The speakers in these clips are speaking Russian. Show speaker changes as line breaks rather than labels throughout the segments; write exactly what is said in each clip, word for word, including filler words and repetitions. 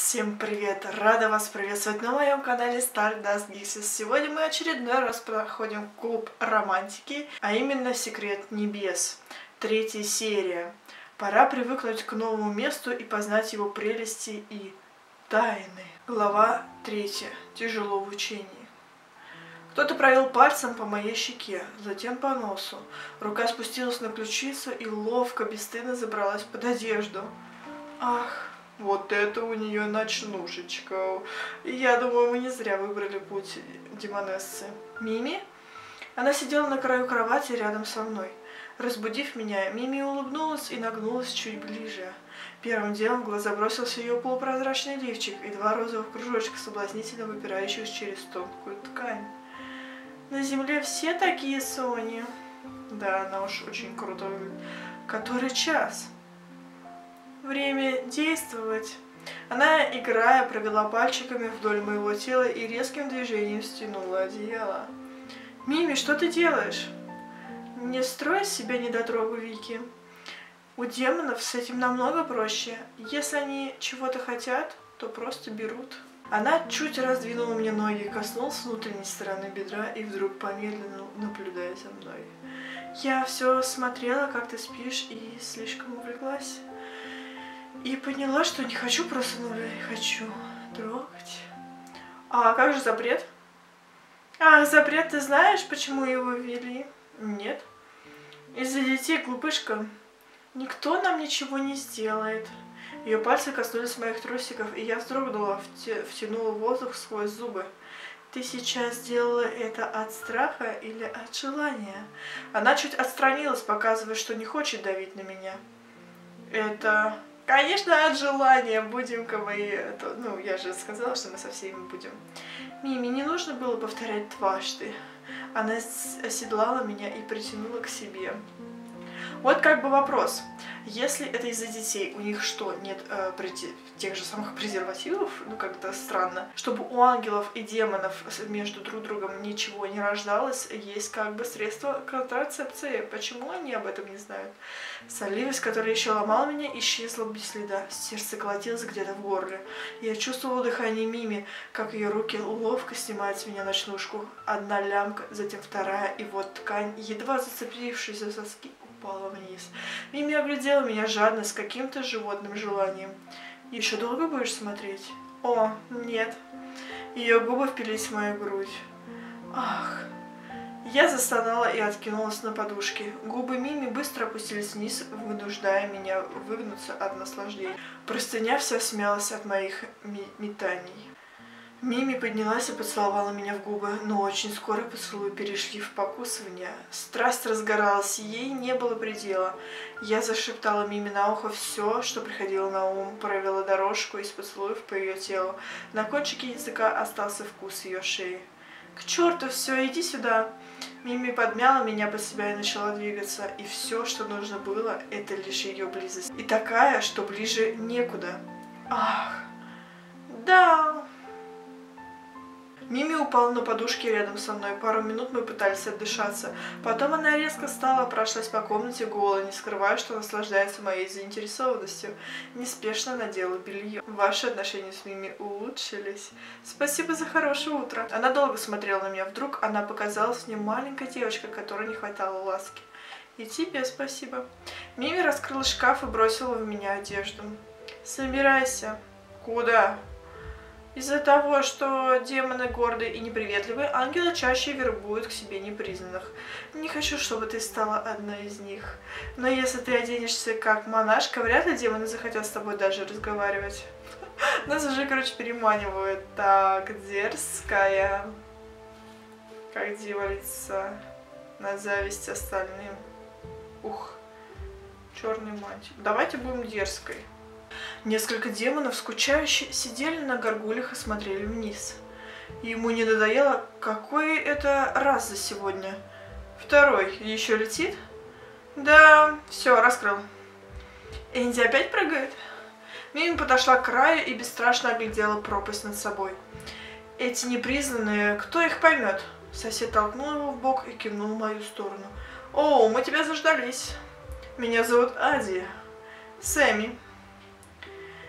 Всем привет! Рада вас приветствовать на моем канале Stardust Gixes. Сегодня мы очередной раз проходим клуб романтики, а именно Секрет Небес. Третья серия. Пора привыкнуть к новому месту и познать его прелести и тайны. Глава третья. Тяжело в учении. Кто-то провел пальцем по моей щеке, затем по носу. Рука спустилась на ключицу и ловко, бесстыдно забралась под одежду. Ах, вот это у нее ночнушечка. Я думаю, мы не зря выбрали путь демонессы. Мими? Она сидела на краю кровати рядом со мной. Разбудив меня, Мими улыбнулась и нагнулась чуть ближе. Первым делом в глаза бросился ее полупрозрачный лифчик и два розовых кружочка, соблазнительно выпирающих через тонкую ткань. На земле все такие, Сони. Да, она уж очень круто выглядит. Который час? Время действовать. Она, играя, провела пальчиками вдоль моего тела и резким движением стянула одеяло. «Мими, что ты делаешь?» «Не строй из себя недотрогу, Вики. У демонов с этим намного проще. Если они чего-то хотят, то просто берут». Она чуть раздвинула мне ноги, коснулась внутренней стороны бедра и вдруг помедленно, наблюдая за мной. «Я все смотрела, как ты спишь, и слишком увлеклась. И поняла, что не хочу просто, ну, хочу трогать». «А как же запрет?» «Ах, запрет, ты знаешь, почему его ввели?» «Нет». «Из-за детей, глупышка. Никто нам ничего не сделает». Ее пальцы коснулись моих трусиков, и я вздрогнула, втянула воздух сквозь зубы. «Ты сейчас сделала это от страха или от желания?» Она чуть отстранилась, показывая, что не хочет давить на меня. «Это... конечно, от желания. Будем-ка мы... Это... Ну, я же сказала, что мы со всеми будем». «Мими, не нужно было повторять дважды». Она оседлала меня и притянула к себе. Вот как бы вопрос. Если это из-за детей, у них что, нет э, тех же самых презервативов? Ну, как-то странно. Чтобы у ангелов и демонов между друг другом ничего не рождалось, есть как бы средства контрацепции. Почему они об этом не знают? Сонливость, которая еще ломала меня, исчезла без следа. Сердце колотилось где-то в горле. Я чувствовала дыхание Мими, как ее руки ловко снимают с меня ночнушку. Одна лямка, затем вторая, и вот ткань, едва зацепившись за соски, упала вниз. Мими оглядела меня жадно, с каким-то животным желанием. «Еще долго будешь смотреть?» «О, нет». Ее губы впились в мою грудь. «Ах». Я застонала и откинулась на подушке. Губы Мими быстро опустились вниз, вынуждая меня выгнуться от наслаждения. Простыня вся смялась от моих метаний. Мими поднялась и поцеловала меня в губы, но очень скоро поцелуи перешли в покусывание. Страсть разгоралась, ей не было предела. Я зашептала Мими на ухо все, что приходило на ум, провела дорожку из поцелуев по ее телу. На кончике языка остался вкус ее шеи. «К черту все, иди сюда!» Мими подмяла меня под себя и начала двигаться, и все, что нужно было, это лишь ее близость. И такая, что ближе некуда. Ах, да... Мими упала на подушке рядом со мной. Пару минут мы пытались отдышаться. Потом она резко встала, прошлась по комнате голой, не скрывая, что наслаждается моей заинтересованностью. Неспешно надела белье. Ваши отношения с Мими улучшились. Спасибо за хорошее утро. Она долго смотрела на меня. Вдруг она показалась мне маленькой девочкой, которой не хватало ласки. И тебе спасибо. Мими раскрыла шкаф и бросила в меня одежду. Собирайся. Куда? Из-за того, что демоны гордые и неприветливые, ангелы чаще вербуют к себе непризнанных. Не хочу, чтобы ты стала одной из них. Но если ты оденешься как монашка, вряд ли демоны захотят с тобой даже разговаривать. Нас уже, короче, переманивают. Так, дерзкая. Как дьяволица. На зависть остальным. Ух, черный мантик. Давайте будем дерзкой. Несколько демонов, скучающе, сидели на горгулях и смотрели вниз. Ему не надоело, какой это раз за сегодня. Второй еще летит? Да, все, раскрыл. Энди опять прыгает? Мими подошла к краю и бесстрашно оглядела пропасть над собой. Эти непризнанные, кто их поймет? Сосед толкнул его в бок и кивнул в мою сторону. О, мы тебя заждались. Меня зовут Ади. Сэмми.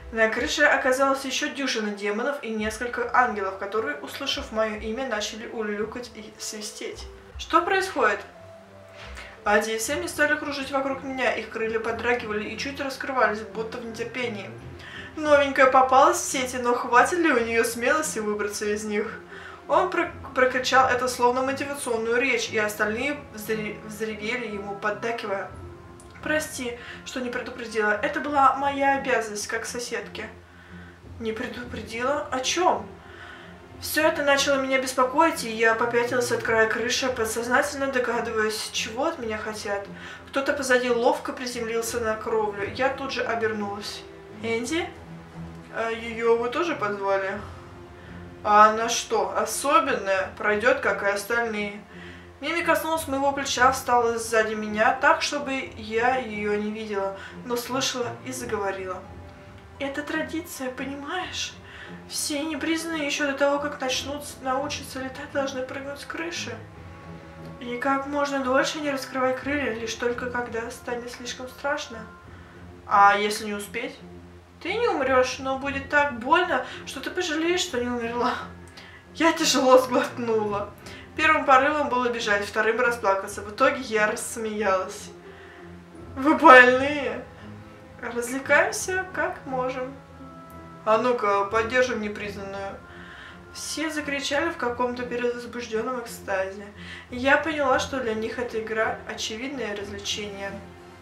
На крыше оказалось еще дюжина демонов и несколько ангелов, которые, услышав мое имя, начали улюлюкать и свистеть. Что происходит? Ади и Сэмми стали кружить вокруг меня, их крылья подрагивали и чуть раскрывались, будто в нетерпении. Новенькая попалась в сети, но хватит ли у нее смелости выбраться из них? Он про прокричал это словно мотивационную речь, и остальные взревели ему, поддакивая. «Прости, что не предупредила. Это была моя обязанность, как соседки». «Не предупредила? О чем?» Все это начало меня беспокоить, и я попятилась от края крыши, подсознательно догадываясь, чего от меня хотят. Кто-то позади ловко приземлился на кровлю. Я тут же обернулась. «Энди? А ее вы тоже позвали?» «А она что, особенная? Пройдет, как и остальные». Мими коснулась моего плеча, встала сзади меня так, чтобы я ее не видела, но слышала и заговорила. «Это традиция, понимаешь? Все непризнанные еще до того, как начнут научиться летать, должны прыгнуть с крыши. И как можно дольше не раскрывай крылья, лишь только когда станет слишком страшно. А если не успеть? Ты не умрешь, но будет так больно, что ты пожалеешь, что не умерла». Я тяжело сглотнула. Первым порывом было бежать, вторым расплакаться. В итоге я рассмеялась. «Вы больные? Развлекаемся как можем. А ну-ка, поддержим непризнанную». Все закричали в каком-то перевозбужденном экстазе. И я поняла, что для них эта игра – очевидное развлечение.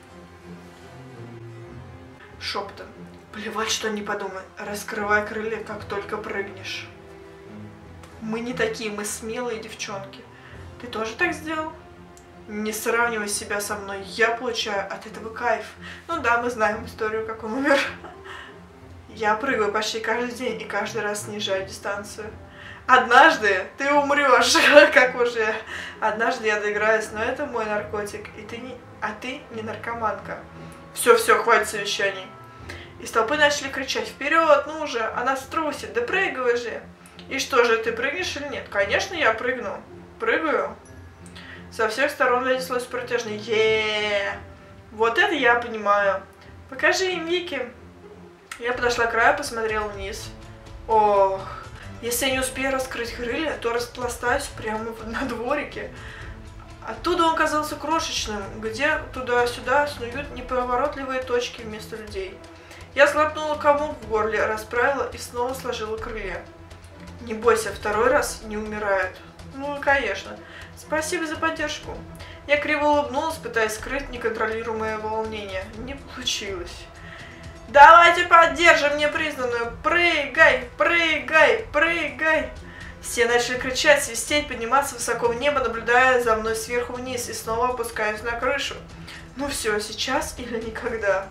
Шепотом. «Плевать, что они подумают. Раскрывай крылья, как только прыгнешь». «Мы не такие, мы смелые девчонки. Ты тоже так сделал?» «Не сравнивай себя со мной, я получаю от этого кайф. Ну да, мы знаем историю, как он умер». «Я прыгаю почти каждый день и каждый раз снижаю дистанцию. Однажды ты умрешь, как уже. Однажды я доиграюсь, но это мой наркотик, и ты не... а ты не наркоманка». «Все-все, хватит совещаний». Из толпы начали кричать: «Вперед, ну уже, она струсит, да прыгай же». «И что же, ты прыгнешь или нет?» «Конечно, я прыгну. Прыгаю». Со всех сторон донеслось протяжное е. Вот это я понимаю. «Покажи им, Вики». Я подошла к краю, посмотрела вниз. Ох, если я не успею раскрыть крылья, то распластаюсь прямо на дворике. Оттуда он казался крошечным, где туда-сюда снуют неповоротливые точки вместо людей. Я сглотнула комок в горле, расправила и снова сложила крылья. «Не бойся, второй раз не умирают». «Ну, конечно. Спасибо за поддержку». Я криво улыбнулась, пытаясь скрыть неконтролируемое волнение. Не получилось. «Давайте поддержим непризнанную! Прыгай, прыгай, прыгай!» Все начали кричать, свистеть, подниматься высоко в небо, наблюдая за мной сверху вниз, и снова опускаюсь на крышу. Ну все, сейчас или никогда.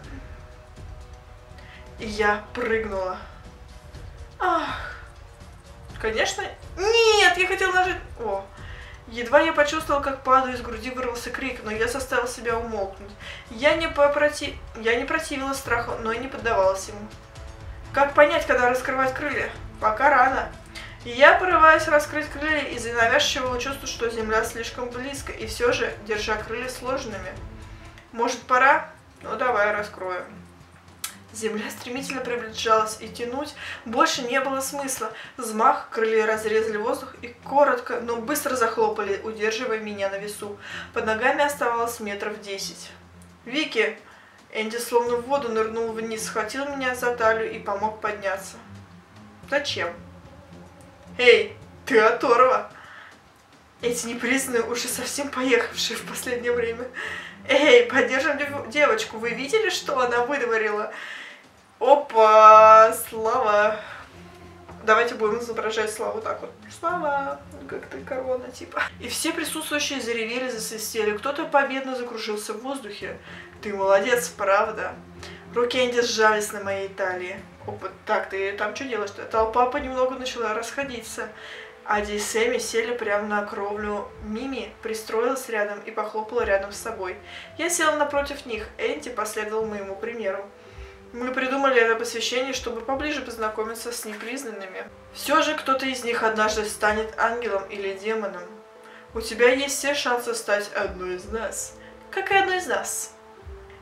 И я прыгнула. Ах! Конечно... Нет, я хотела нажать... О! Едва я почувствовала, как падаю, из груди вырвался крик, но я заставила себя умолкнуть. Я не, попроти... я не противилась страху, но и не поддавалась ему. Как понять, когда раскрывать крылья? Пока рано. И я порываюсь раскрыть крылья из-за навязчивого чувства, что земля слишком близко, и все же, держа крылья сложенными. Может, пора? Ну, давай раскроем. Земля стремительно приближалась, и тянуть больше не было смысла. Взмах, крылья разрезали воздух и коротко, но быстро захлопали, удерживая меня на весу. Под ногами оставалось метров десять. «Вики!» Энди словно в воду нырнул вниз, схватил меня за талию и помог подняться. «Зачем?» «Эй, ты оторва!» Эти непризнанные уже совсем поехавшие в последнее время. «Эй, поддержим девочку, вы видели, что она вытворила?» Опа, Слава. Давайте будем изображать Славу так вот. Слава, как-то корона типа. И все присутствующие заревели, засвистели. Кто-то победно закружился в воздухе. Ты молодец, правда? Руки Энди сжались на моей талии. Опа, так, ты там что делаешь-то? Толпа понемногу начала расходиться. Ади и Сэмми сели прямо на кровлю. Мими пристроилась рядом и похлопала рядом с собой. Я села напротив них. Энди последовал моему примеру. Мы придумали это посвящение, чтобы поближе познакомиться с непризнанными. Все же кто-то из них однажды станет ангелом или демоном. У тебя есть все шансы стать одной из нас. Как и одной из нас.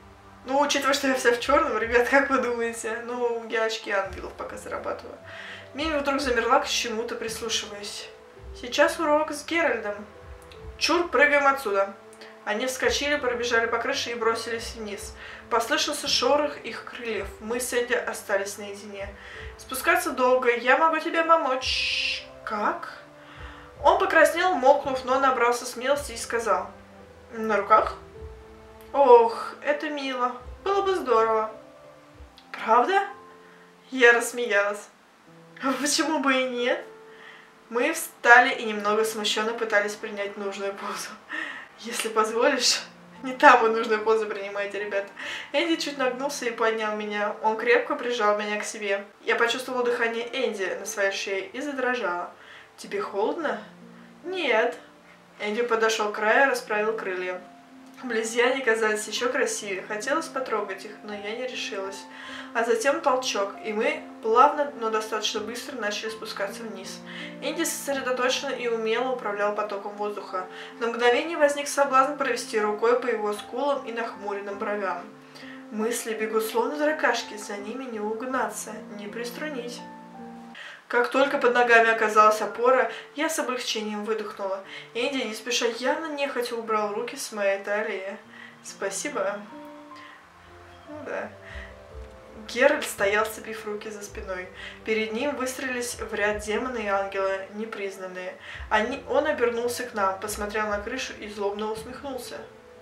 Ну, учитывая, что я вся в черном, ребят, как вы думаете? Ну, я очки ангелов пока зарабатываю. Мими вдруг замерла, к чему-то прислушиваясь. Сейчас урок с Геральдом. Чур, прыгаем отсюда. Они вскочили, пробежали по крыше и бросились вниз. Послышался шорох их крыльев. Мы с Энди остались наедине. Спускаться долго. Я могу тебе помочь. Как? Он покраснел, мокнув, но набрался смелости и сказал. На руках? Ох, это мило. Было бы здорово. Правда? Я рассмеялась. Почему бы и нет? Мы встали и немного смущенно пытались принять нужную позу. Если позволишь, не там вы нужную позу принимаете, ребята. Энди чуть нагнулся и поднял меня. Он крепко прижал меня к себе. Я почувствовала дыхание Энди на своей шее и задрожала. Тебе холодно? Нет. Энди подошел к краю и расправил крылья. Вблизи они казались еще красивее. Хотелось потрогать их, но я не решилась. А затем толчок, и мы плавно, но достаточно быстро начали спускаться вниз. Энди сосредоточенно и умело управлял потоком воздуха. На мгновение возник соблазн провести рукой по его скулам и нахмуренным бровям. Мысли бегут словно таракашки, за ними не угнаться, не приструнить. Как только под ногами оказалась опора, я с облегчением выдохнула. Энди, не спеша, явно нехотя убрал руки с моей талии. Спасибо. Ну да. Геральт стоял, сцепив руки за спиной. Перед ним выстроились в ряд демоны и ангелы, непризнанные. Они... Он обернулся к нам, посмотрел на крышу и злобно усмехнулся.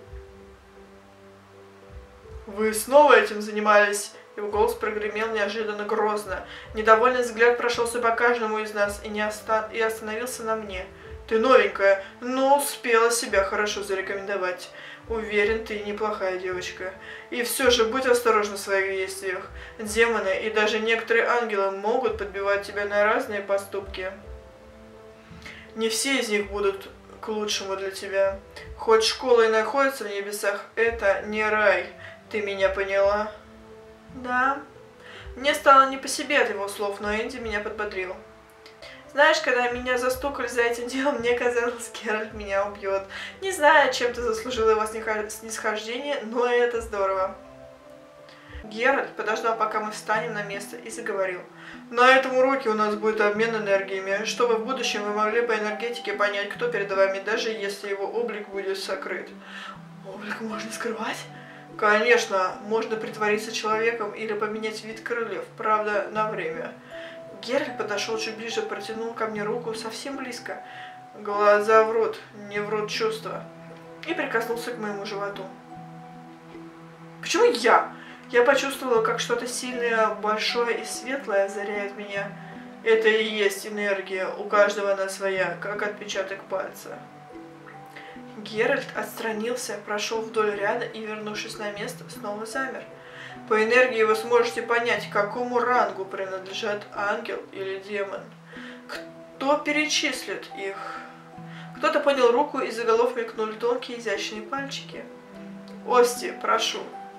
«Вы снова этим занимались?» Его голос прогремел неожиданно грозно. Недовольный взгляд прошелся по каждому из нас и, не оста... и остановился на мне. «Ты новенькая, но успела себя хорошо зарекомендовать. Уверен, ты неплохая девочка. И все же будь осторожна в своих действиях. Демоны и даже некоторые ангелы могут подбивать тебя на разные поступки. Не все из них будут к лучшему для тебя. Хоть школа и находится в небесах, это не рай. Ты меня поняла?» «Да». Мне стало не по себе от его слов, но Энди меня подбодрил. «Знаешь, когда меня застукали за этим делом, мне казалось, Геральт меня убьет. Не знаю, чем ты заслужил его снисхождение, но это здорово». Геральт подождал, пока мы встанем на место, и заговорил. «На этом уроке у нас будет обмен энергиями, чтобы в будущем вы могли по энергетике понять, кто перед вами, даже если его облик будет сокрыт». «Облик можно скрывать?» «Конечно, можно притвориться человеком или поменять вид крыльев, правда, на время». Геральт подошел чуть ближе, протянул ко мне руку совсем близко. Глаза врут, не врут чувства. И прикоснулся к моему животу. «Почему я?» Я почувствовала, как что-то сильное, большое и светлое озаряет меня. Это и есть энергия, у каждого она своя, как отпечаток пальца. Геральт отстранился, прошел вдоль ряда и, вернувшись на место, снова замер. По энергии вы сможете понять, к какому рангу принадлежат ангел или демон. Кто перечислит их? Кто-то поднял руку, и за голов мелькнули тонкие изящные пальчики. Ости, прошу.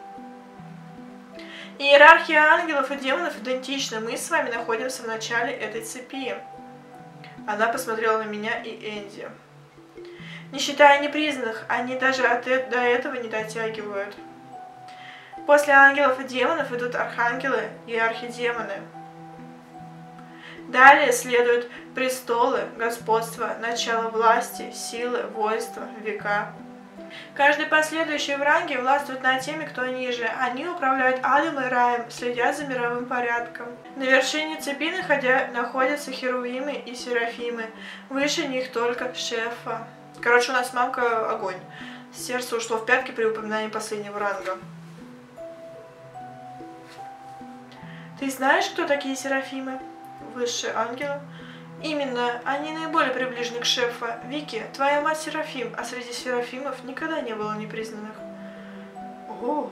Иерархия ангелов и демонов идентична. Мы с вами находимся в начале этой цепи. Она посмотрела на меня и Энди. Не считая непризнанных, они даже от э до этого не дотягивают. После ангелов и демонов идут архангелы и архидемоны. Далее следуют престолы, господство, начало власти, силы, воинства, века. Каждый последующий в ранге властвует над теми, кто ниже. Они управляют адом и раем, следят за мировым порядком. На вершине цепи находя, находятся херувимы и серафимы. Выше них только шефа. Короче, у нас мамка огонь. Сердце ушло в пятки при упоминании последнего ранга. Ты знаешь, кто такие серафимы? Высшие ангелы. Именно, они наиболее приближены к шефа. Вики, твоя мать Серафим, а среди серафимов никогда не было непризнанных. О!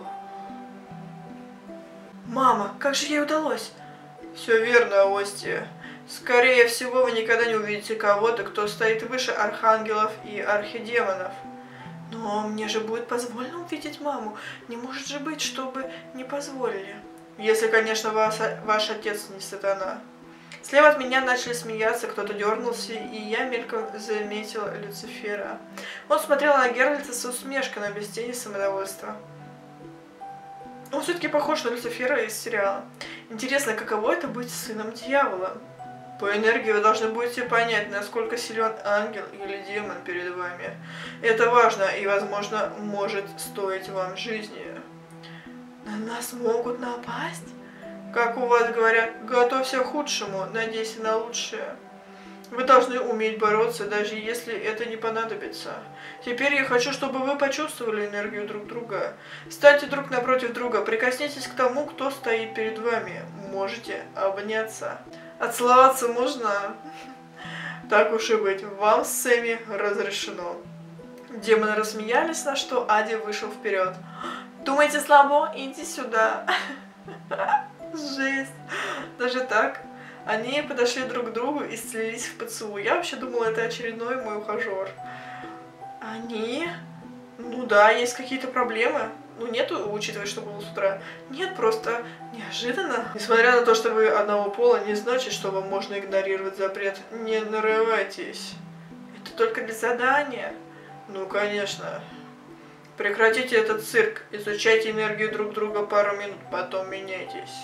Мама, как же ей удалось? Все верно, Остия. Скорее всего, вы никогда не увидите кого-то, кто стоит выше архангелов и архидемонов. Но мне же будет позволено увидеть маму. Не может же быть, чтобы не позволили. Если, конечно, вас, ваш отец не сатана. Слева от меня начали смеяться, кто-то дернулся, и я мельком заметила Люцифера. Он смотрел на Геральта с усмешкой, но без тени самодовольства. Он все-таки похож на Люцифера из сериала. Интересно, каково это быть сыном дьявола? По энергии вы должны будете понять, насколько силен ангел или демон перед вами. Это важно и, возможно, может стоить вам жизни. На нас могут напасть? Как у вас говорят, готовься к худшему, надейся на лучшее. Вы должны уметь бороться, даже если это не понадобится. Теперь я хочу, чтобы вы почувствовали энергию друг друга. Станьте друг напротив друга, прикоснитесь к тому, кто стоит перед вами. Можете обняться. Отцеловаться можно? Так уж и быть, вам с Сэмми разрешено. Демоны рассмеялись, на что Ади вышел вперед. Думаете слабо? Иди сюда. Жесть. Даже так? Они подошли друг к другу и слились в поцелуй. Я вообще думала, это очередной мой ухажер. Они? Ну да, есть какие-то проблемы. Ну нету, учитывая, что было с утра. Нет, просто неожиданно. Несмотря на то, что вы одного пола, не значит, что вам можно игнорировать запрет. Не нарывайтесь. Это только для задания. Ну, конечно. Прекратите этот цирк. Изучайте энергию друг друга пару минут, потом меняйтесь.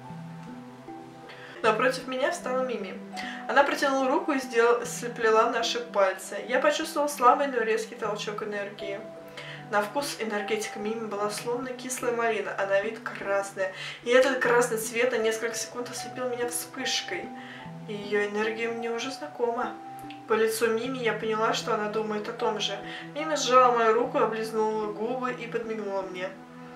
Напротив меня встала Мими. Она протянула руку и сделала, сплела наши пальцы. Я почувствовала слабый, но резкий толчок энергии. На вкус энергетика Мими была словно кислая малина, а на вид красная. И этот красный цвет на несколько секунд ослепил меня вспышкой. И ее энергия мне уже знакома. По лицу Мими я поняла, что она думает о том же. Мими сжала мою руку, облизнула губы и подмигнула мне.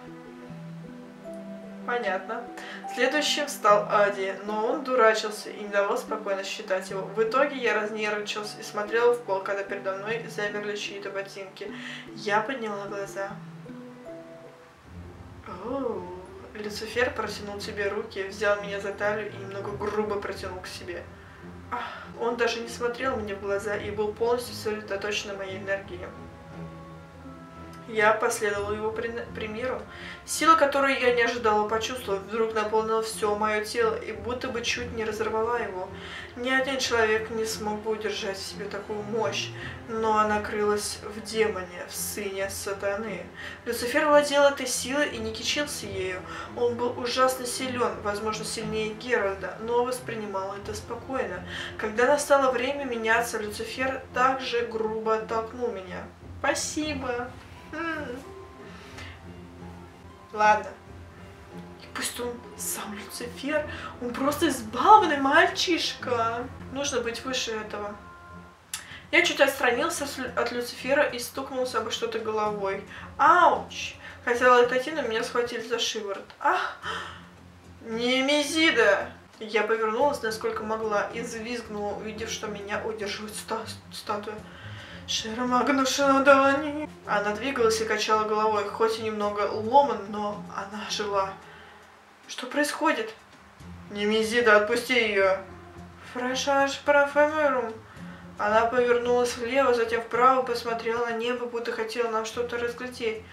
Понятно. Следующим стал Ади, но он дурачился и не давал спокойно считать его. В итоге я разнервничался и смотрела в пол, когда передо мной замерли чьи-то ботинки. Я подняла глаза. Оу. Люцифер протянул тебе руки, взял меня за талию и немного грубо протянул к себе. Ах, он даже не смотрел мне в глаза и был полностью сосредоточен на моей энергии. Я последовала его примеру. Сила, которую я не ожидала почувствовать, вдруг наполнила все мое тело и будто бы чуть не разорвала его. Ни один человек не смог бы удержать в себе такую мощь, но она крылась в демоне, в сыне сатаны. Люцифер владел этой силой и не кичился ею. Он был ужасно силен, возможно, сильнее Геральда, но воспринимал это спокойно. Когда настало время меняться, Люцифер также грубо оттолкнул меня. Спасибо. Ладно. И пусть он сам Люцифер, он просто избалованный мальчишка. Нужно быть выше этого. Я чуть отстранился от Люцифера и стукнулся обо что-то головой. Ауч! Хотела отойти, но меня схватили за шиворот. Ах! Немезида! Я повернулась, насколько могла, и взвизгнула, увидев, что меня удерживает ста статуя. Шерамагнушадани. Она двигалась и качала головой, хоть и немного ломан, но она жила. Что происходит? Немезида, отпусти ее. Фрашаш парафамерум. Она повернулась влево, затем вправо, посмотрела на небо, будто хотела нам что-то разглядеть.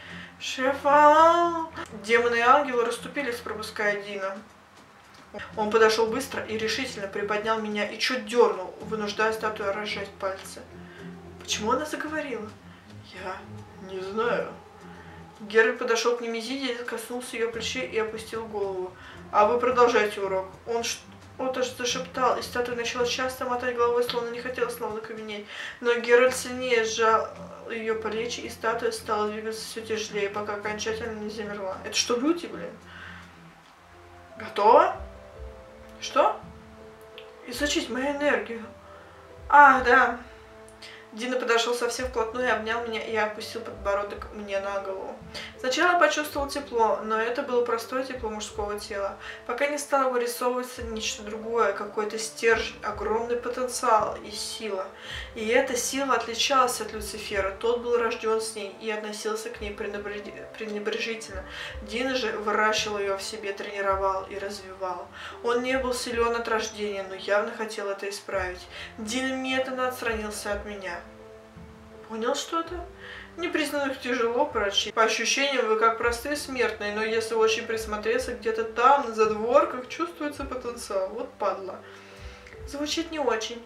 Шефа! Демоны и ангелы расступились, пропуская Дина. Он подошел быстро и решительно приподнял меня и чуть дернул, вынуждая статую разжать пальцы. Почему она заговорила? Я не знаю. Геральт подошел к Немезиде, коснулся ее плечей и опустил голову. А вы продолжайте урок. Он что-то зашептал, и статуя начала часто мотать головой, словно не хотела снова каменеть. Но Геральт сильнее сжал ее плечи, и статуя стала двигаться все тяжелее, пока окончательно не замерла. Это что, люди, блин? Готово? Что? Изучить мою энергию. А, да. Дина подошел совсем вплотную и обнял меня и опустил подбородок мне на голову. Сначала я почувствовал тепло, но это было простое тепло мужского тела, пока не стало вырисовываться нечто другое, какой-то стержень, огромный потенциал и сила. И эта сила отличалась от Люцифера, тот был рожден с ней и относился к ней пренебрежительно. Дина же выращивал ее в себе, тренировал и развивал. Он не был силен от рождения, но явно хотел это исправить. Дина медленно отстранился от меня. Понял что-то? Непризнанных тяжело прочесть. По ощущениям вы как простые смертные, но если очень присмотреться, где-то там, на задворках, чувствуется потенциал. Вот падла. Звучит не очень.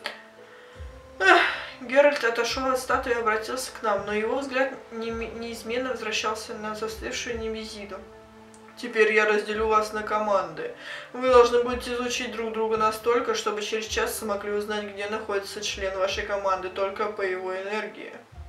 Эх, Геральт отошел от статуи и обратился к нам, но его взгляд неизменно возвращался на застывшую Немезиду. Теперь я разделю вас на команды. Вы должны будете изучить друг друга настолько, чтобы через час смогли узнать, где находится член вашей команды, только по его энергии.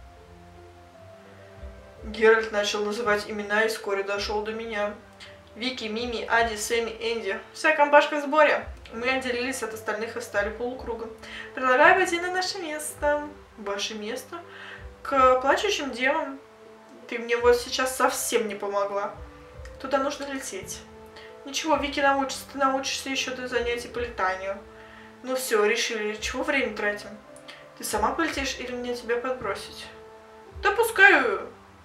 Геральт начал называть имена и вскоре дошел до меня. Вики, Мими, Ади, Сэмми, Энди. Вся компашка в сборе. Мы отделились от остальных и встали полукругом. Предлагаю пойти на наше место. Ваше место? К плачущим девам. Ты мне вот сейчас совсем не помогла. Туда нужно лететь. Ничего, Вики научится, ты научишься еще до занятий по летанию. Ну все, решили, чего время тратим? Ты сама полетишь или мне тебя подбросить? Да пускай.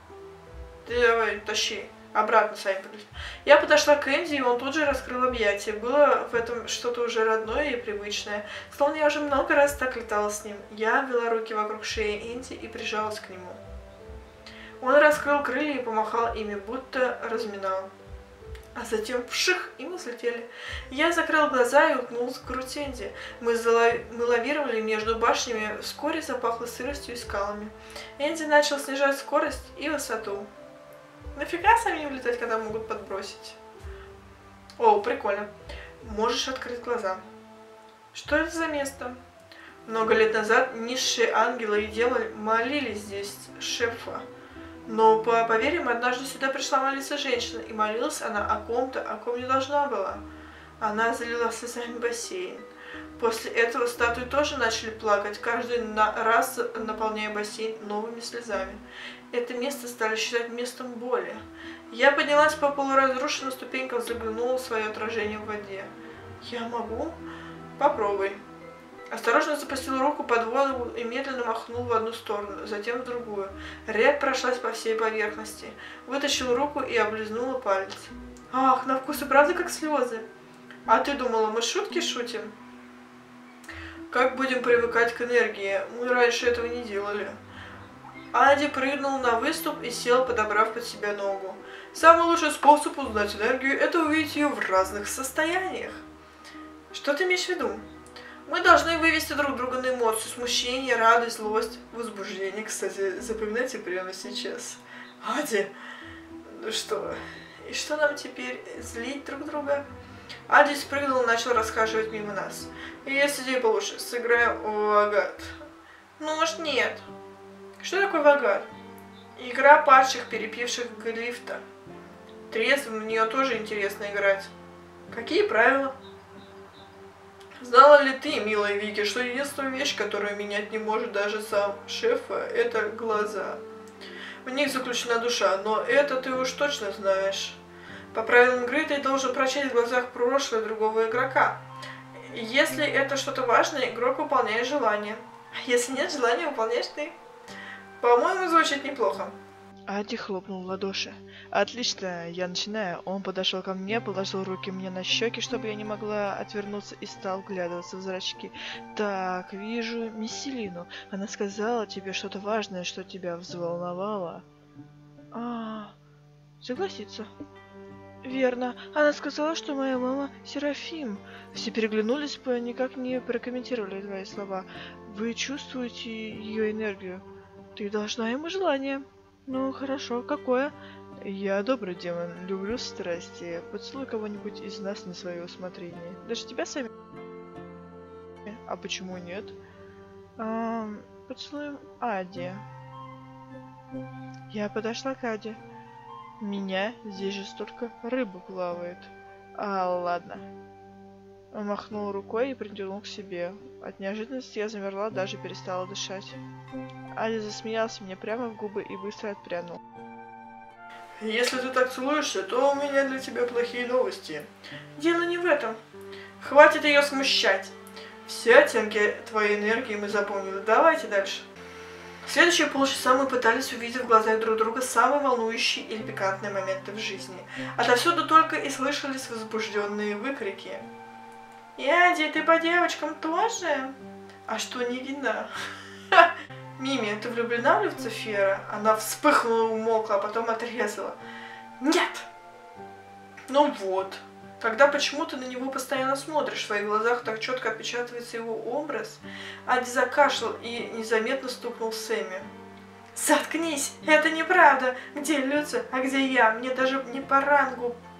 Ты давай, тащи. Обратно сами полетим. Я подошла к Энди, и он тут же раскрыл объятия. Было в этом что-то уже родное и привычное. Словно я уже много раз так летала с ним. Я вела руки вокруг шеи Энди и прижалась к нему. Он раскрыл крылья и помахал ими, будто разминал. А затем вших, и мы взлетели. Я закрыл глаза и уткнулась в грудь Энди. Мы, залов... мы лавировали между башнями, вскоре запахло сыростью и скалами. Энди начал снижать скорость и высоту. Нафига самим летать, когда могут подбросить? О, прикольно. Можешь открыть глаза. Что это за место? Много лет назад низшие ангелы и демоны молились здесь шефа. Но по поверьям, однажды сюда пришла молиться женщина, и молилась она о ком-то, о ком не должна была. Она залила слезами бассейн. После этого статуи тоже начали плакать, каждый раз наполняя бассейн новыми слезами. Это место стали считать местом боли. Я поднялась по полуразрушенным ступенькам, заглянула в свое отражение в воде. Я могу? Попробуй. Осторожно запустила руку под воду и медленно махнул в одну сторону, затем в другую. Рябь прошлась по всей поверхности. Вытащила руку и облизнула палец. Ах, на вкус и правда как слезы. А ты думала, мы шутки шутим? Как будем привыкать к энергии? Мы раньше этого не делали. Ади прыгнул на выступ и сел, подобрав под себя ногу. Самый лучший способ узнать энергию – это увидеть ее в разных состояниях. Что ты имеешь в виду? Мы должны вывести друг друга на эмоции, смущение, радость, злость, возбуждение. Кстати, запоминайте прямо сейчас. Ади, ну что, и что нам теперь, злить друг друга? Ади спрыгнул и начал расхаживать мимо нас. И есть идея получше, сыграем в агат. Ну, может, нет. Что такое вагат? Игра падших, перепивших глифта. Трезвым в нее тоже интересно играть. Какие правила? Знала ли ты, милая Вики, что единственная вещь, которую менять не может даже сам шефа, это глаза? В них заключена душа, но это ты уж точно знаешь. По правилам игры ты должен прочесть в глазах прошлое другого игрока. Если это что-то важное, игрок выполняет желание. А если нет желания, выполняешь ты. По-моему, звучит неплохо.
Ади хлопнул в ладоши. Отлично, я начинаю. Он подошел ко мне, положил руки мне на щеки, чтобы я не могла отвернуться, и стал вглядываться в зрачки. Так, вижу Мисселину. Она сказала тебе что-то важное, что тебя взволновало. А, согласиться. Верно. Она сказала, что моя мама Серафим. Все переглянулись, никак не прокомментировали твои слова. Вы чувствуете ее энергию? Ты должна ему желание. Ну, хорошо. Какое? Я добрый демон, люблю страсти. Поцелуй кого-нибудь из нас на свое усмотрение. Даже тебя сами. А почему нет? А, поцелуем Ади. Я подошла к Ади. Меня здесь же столько рыбы плавает. А, ладно. Он махнул рукой и притянул к себе. От неожиданности я замерла, даже перестала дышать. Ади засмеялся мне прямо в губы и быстро отпрянул.
Если ты так целуешься, то у меня для тебя плохие новости. Дело не в этом. Хватит ее смущать. Все оттенки твоей энергии мы запомнили. Давайте дальше. Следующие полчаса мы пытались увидеть в глазах друг друга самые волнующие или пикантные моменты в жизни. Отовсюду только и слышались возбужденные выкрики. Яди, ты по девочкам тоже? А что, не видно? Мими, ты влюблена в Люцифера? Она вспыхнула и умолкла, а потом отрезала. Нет! Ну вот. Тогда почему ты на него постоянно смотришь? В твоих глазах так четко отпечатывается его образ. Ади закашлял и незаметно стукнул Сэмми. Заткнись! Это неправда! Где Люци, а где я? Мне даже не по рангу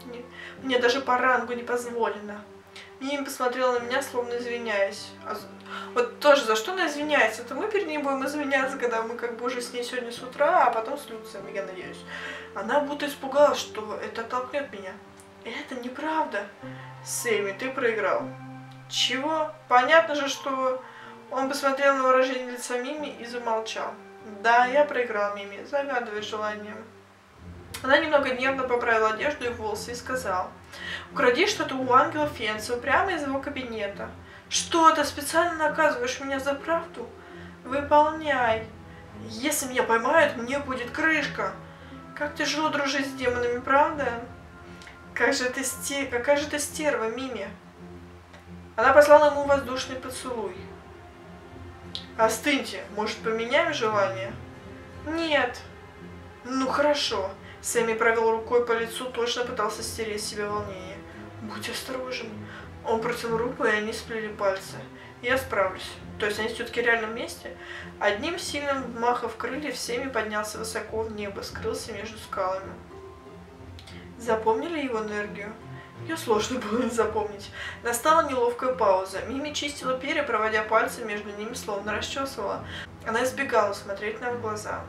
Не, мне даже по рангу не позволено. Мими посмотрела на меня, словно извиняясь. А, вот тоже за что она извиняется? Это мы перед ней будем извиняться, когда мы как бы уже с ней сегодня с утра, а потом с Люцием, я надеюсь. Она будто испугалась, что это оттолкнет меня. Это неправда. Сэмми, ты проиграл. Чего? Понятно же, что... Он посмотрел на выражение лица Мими и замолчал. Да, я проиграл, Мими, загадывай желание. Она немного нервно поправила одежду и волосы и сказала: укради что-то у ангела Фенцева прямо из его кабинета. Что, ты специально наказываешь меня за правду? Выполняй. Если меня поймают, мне будет крышка. Как тяжело дружить с демонами, правда? Как же ты сте... Какая же ты стерва, Мими. Она послала ему воздушный поцелуй. Остыньте, может, поменяем желание? Нет. Ну хорошо. Сэмми провел рукой по лицу, точно пытался стереть с себя волнение. Будь осторожен. Он протянул руку, и они сплели пальцы. Я справлюсь. То есть они все-таки реально вместе? Одним сильным взмахом крыльев Сэмми поднялся высоко в небо, скрылся между скалами. Запомнили его энергию? Ее сложно было запомнить. Настала неловкая пауза. Мими чистила перья, проводя пальцы между ними, словно расчесывала. Она избегала смотреть нам в глаза.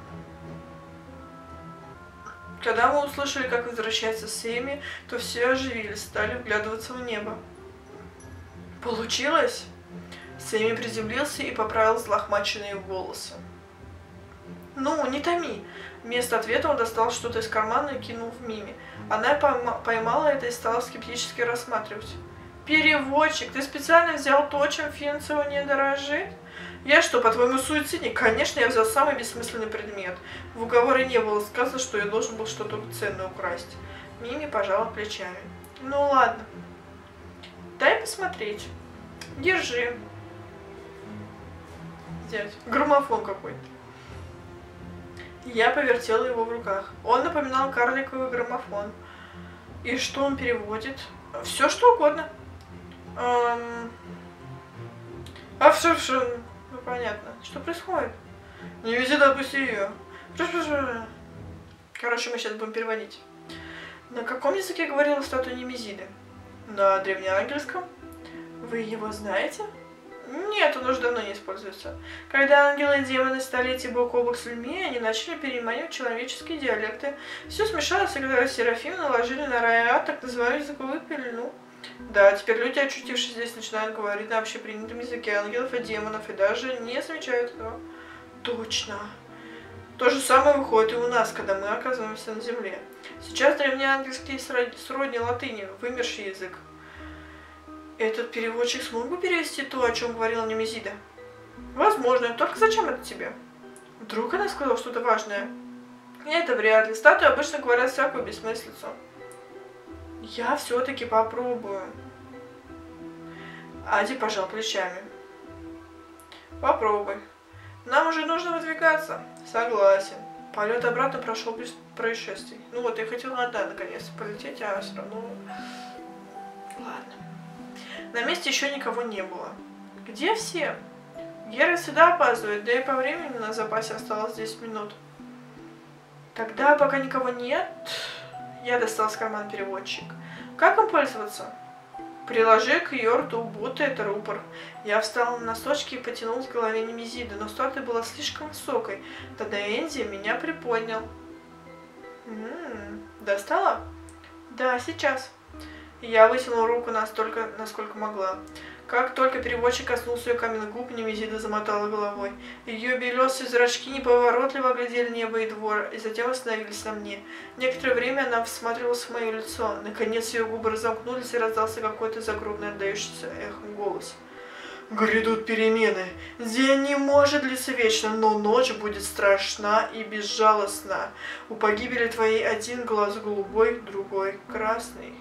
Когда мы услышали, как возвращается Сэмми, то все оживились, стали вглядываться в небо. Получилось? Сэмми приземлился и поправил взлохмаченные волосы. Ну, не томи. Вместо ответа он достал что-то из кармана и кинул в Мими. Она поймала это и стала скептически рассматривать. Переводчик, ты специально взял то, чем Фенцева не дорожит? Я что, по-твоему, суицидник? Конечно, я взял самый бессмысленный предмет. В уговоре не было сказано, что я должен был что-то ценное украсть. Мими пожала плечами. Ну ладно. Дай посмотреть. Держи. Дядь, граммофон какой-то. Я повертела его в руках. Он напоминал карликовый граммофон. И что он переводит? Все что угодно. Эм... А все, все. Ну понятно. Что происходит? Не вези, отпусти ее. Короче, мы сейчас будем переводить. На каком языке говорила статуя Немезиды? На древнеангельском. Вы его знаете? Нет, он уже давно не используется. Когда ангелы и демоны стали идти бок о бок с людьми, они начали переманивать человеческие диалекты. Все смешалось, и когда Серафим наложили на рай и ад так называемую языковую пелену. Да, теперь люди, очутившись здесь, начинают говорить на общепринятом языке ангелов и демонов, и даже не замечают этого. Точно. То же самое выходит и у нас, когда мы оказываемся на земле. Сейчас древнеангельский сродни латыни, вымерший язык. Этот переводчик смог бы перевести то, о чем говорила Немезида? Возможно, только зачем это тебе? Вдруг она сказала что-то важное? Это вряд ли. Статуи обычно говорят всякую бессмыслицу. Я все-таки попробую. Ади пожал плечами. Попробуй. Нам уже нужно выдвигаться. Согласен. Полет обратно прошел без происшествий. Ну вот, я хотела одна наконец полететь, а все равно... Ладно. На месте еще никого не было. Где все? Гера всегда опаздывает, да и по времени на запасе осталось десять минут. Тогда, пока никого нет, я достал с кармана переводчик. Как им пользоваться? Приложи к ее рту, будто это рупор. Я встал на носочки и потянул с головы Немезиды, но статуя была слишком высокой. Тогда Энди меня приподнял. М-м, достала? Да, сейчас. Я вытянула руку настолько, насколько могла. Как только переводчик коснулся ее каменных губ, Немезида замотала головой. Ее белесые зрачки неповоротливо оглядели небо и двор, и затем остановились на мне. Некоторое время она всматривалась в мое лицо. Наконец ее губы разомкнулись, и раздался какой-то загробный, отдающийся эхом голос. Грядут перемены. День не может длиться вечно, но ночь будет страшна и безжалостна. У погибели твоей один глаз голубой, другой красный.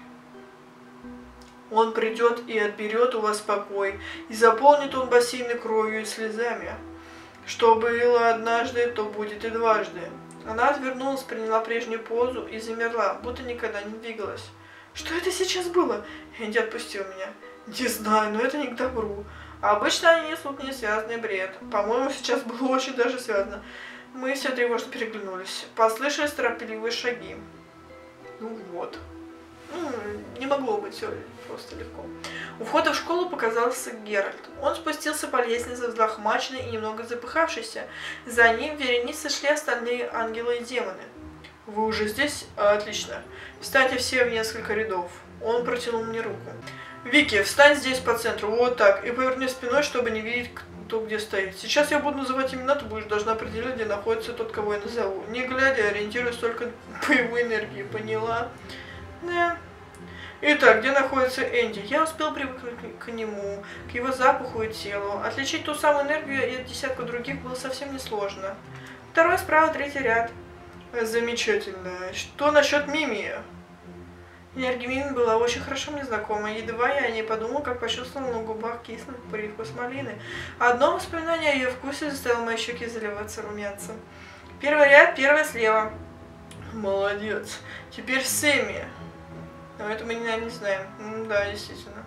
Он придет и отберет у вас покой, и заполнит он бассейны кровью и слезами. Что было однажды, то будет и дважды. Она отвернулась, приняла прежнюю позу и замерла, будто никогда не двигалась. Что это сейчас было? Энди отпустил меня. Не знаю, но это не к добру. А обычно они несут несвязанный бред. По-моему, сейчас было очень даже связано. Мы все тревожно переглянулись. Послышались торопливые шаги. Ну вот. Ну, не могло быть все просто легко. У входа в школу показался Геральт. Он спустился по лестнице, взлохмаченный и немного запыхавшийся. За ним вереницы шли остальные ангелы и демоны. «Вы уже здесь? Отлично. Встаньте все в несколько рядов». Он протянул мне руку. «Вики, встань здесь по центру, вот так, и поверни спиной, чтобы не видеть, кто где стоит. Сейчас я буду называть имена, ты будешь должна определить, где находится тот, кого я назову. Не глядя, ориентируюсь только по его энергии, поняла?» «Да». «Итак, где находится Энди?» Я успел привыкнуть к нему, к его запаху и телу. Отличить ту самую энергию и от десятка других было совсем несложно. Второй справа, третий ряд. Замечательно. Что насчет Мими? Энергия Мими была очень хорошо мне знакома. Едва я о ней подумал, как почувствовал на губах кислый привкус малины. Одно воспоминание о ее вкусе заставило мои щеки заливаться румянцем. Первый ряд, первый слева. Молодец. Теперь Сэмми. Но это мы, наверное, не знаем. М да, действительно.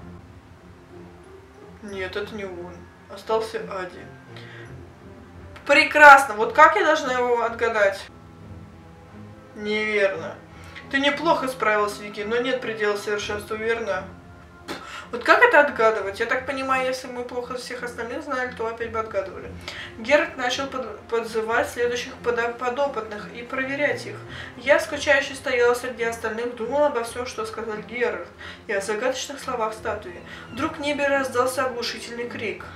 Нет, это не он. Остался Ади. Прекрасно. Вот как я должна его отгадать? Неверно. Ты неплохо справилась, Вики, но нет предела совершенству, верно? Вот как это отгадывать? Я так понимаю, если мы плохо всех остальных знали, то опять бы отгадывали. Геральт начал под, подзывать следующих под, подопытных и проверять их. Я, скучающе, стояла среди остальных, думала обо всем, что сказал Геральт, и о загадочных словах статуи. Вдруг в небе раздался оглушительный крик.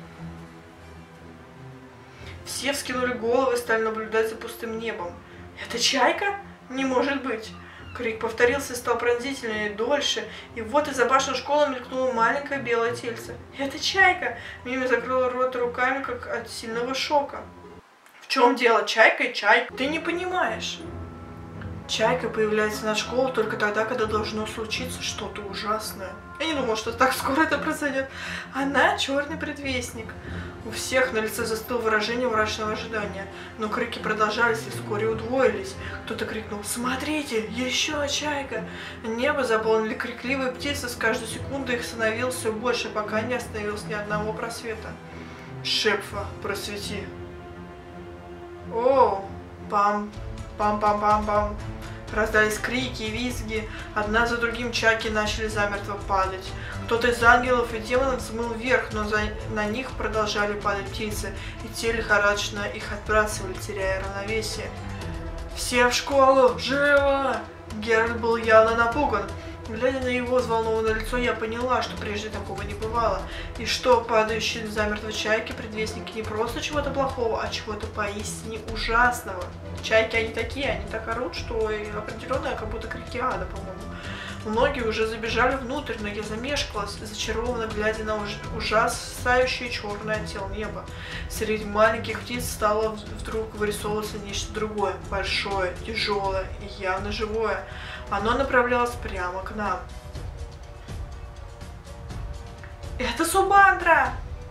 Все вскинули головы и стали наблюдать за пустым небом. «Это чайка? Не может быть!» Крик повторился и стал пронзительнее, дольше, и вот из-за башни школы мелькнуло маленькое белое тельце. «Это чайка!» Мими закрыла рот руками, как от сильного шока. «В чем дело? Чайка и чайка? Ты не понимаешь!» Чайка появляется над школой только тогда, когда должно случиться что-то ужасное. Я не думала, что так скоро это произойдет. Она черный предвестник. У всех на лице застыло выражение мрачного ожидания. Но крики продолжались и вскоре удвоились. Кто-то крикнул: «Смотрите, еще чайка!» Небо заполнили крикливые птицы, с каждой секундой их становилось все больше, пока не остановилось ни одного просвета. «Шепфа, просвети!» «О, пам, пам-пам-пам-пам!» Раздались крики и визги. Одна за другим чайки начали замертво падать. Кто-то из ангелов и демонов взмыл вверх, но за... на них продолжали падать птицы, и те лихорадочно их отбрасывали, теряя равновесие. «Все в школу! Живо!» Геральт был явно напуган. Глядя на его взволнованное лицо, я поняла, что прежде такого не бывало, и что падающие замертво чайки предвестники не просто чего-то плохого, а чего-то поистине ужасного. Чайки, они такие, они так орут, что и определенно как будто крики ада, по-моему. Многие уже забежали внутрь, но я замешкалась, зачарованно глядя на уж... ужасающее черное тело неба. Среди маленьких птиц стало вдруг вырисовываться нечто другое, большое, тяжелое и явно живое. Оно направлялось прямо к нам. Это Субантра!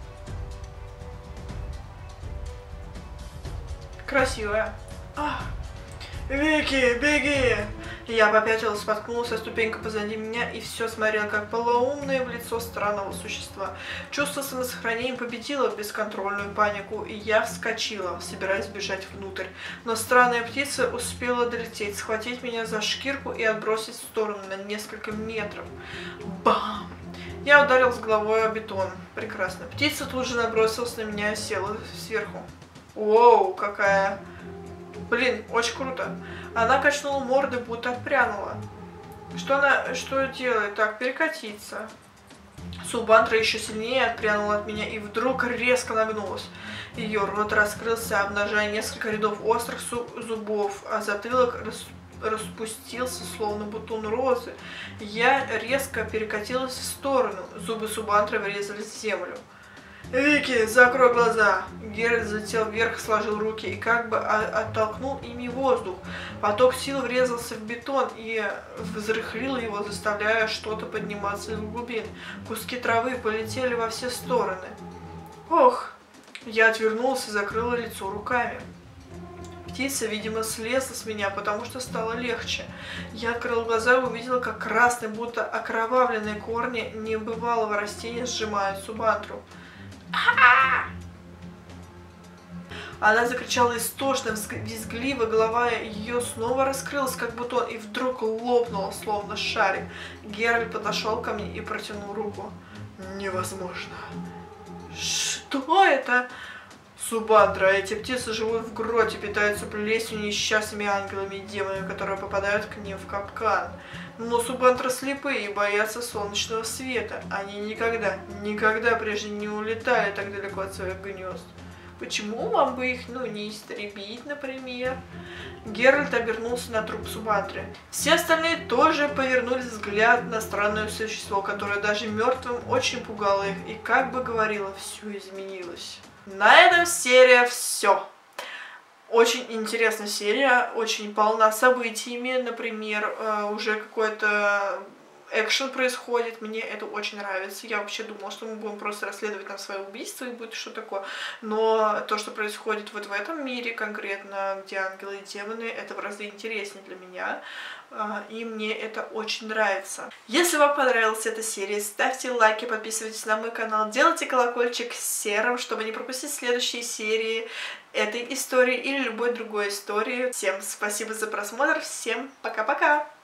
Красивая. Ах. Вики, беги! Я попятилась, споткнулась о ступеньку позади меня и все смотрела, как полоумное в лицо странного существа. Чувство самосохранения победило бесконтрольную панику, и я вскочила, собираясь бежать внутрь. Но странная птица успела долететь, схватить меня за шкирку и отбросить в сторону на несколько метров. Бам! Я ударилась головой о бетон. Прекрасно. Птица тут же набросилась на меня и села сверху. Воу, какая... Блин, очень круто. Она качнула мордой, будто отпрянула. Что она что делает? Так, перекатиться. Субантра еще сильнее отпрянула от меня и вдруг резко нагнулась. Ее рот раскрылся, обнажая несколько рядов острых зубов, а затылок рас... распустился, словно бутон розы. Я резко перекатилась в сторону. Зубы Субантры врезались в землю. «Вики, закрой глаза!» Геральт залетел вверх, сложил руки и как бы оттолкнул ими воздух. Поток сил врезался в бетон и взрыхлил его, заставляя что-то подниматься из глубин. Куски травы полетели во все стороны. Ох! Я отвернулась и закрыла лицо руками. Птица, видимо, слезла с меня, потому что стало легче. Я открыла глаза и увидела, как красные, будто окровавленные корни небывалого растения сжимают Субантру. Она закричала истошно, визгливо, голова ее снова раскрылась, как бутон, и вдруг лопнула, словно шарик. Геральт подошел ко мне и протянул руку. Невозможно. Что это? Субантра. Эти птицы живут в гроте, питаются плесенью, несчастными ангелами и демонами, которые попадают к ним в капкан. Но субантра слепые и боятся солнечного света. Они никогда, никогда прежде не улетали так далеко от своих гнезд. Почему вам бы их, ну, не истребить, например? Геральт обернулся на труп Субантры. Все остальные тоже повернули взгляд на странное существо, которое даже мертвым очень пугало их и как бы говорило, все изменилось. На этом серия все. Очень интересная серия, очень полна событиями, например, уже какой-то экшен происходит, мне это очень нравится. Я вообще думала, что мы будем просто расследовать там свое убийство и будет что такое. Но то, что происходит вот в этом мире конкретно, где ангелы и демоны, это в разы интереснее для меня. И мне это очень нравится. Если вам понравилась эта серия, ставьте лайки, подписывайтесь на мой канал, делайте колокольчик серым, чтобы не пропустить следующие серии этой истории или любой другой истории. Всем спасибо за просмотр, всем пока-пока!